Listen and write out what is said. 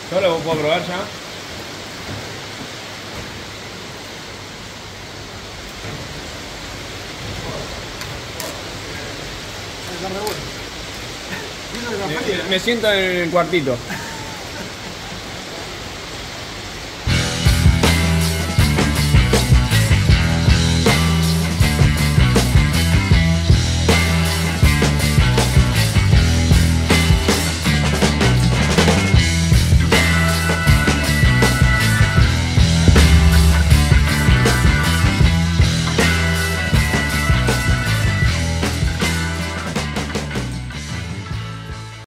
Yo lo puedo probar ya. Está re bueno. Eso de la feria. Me siento en el cuartito.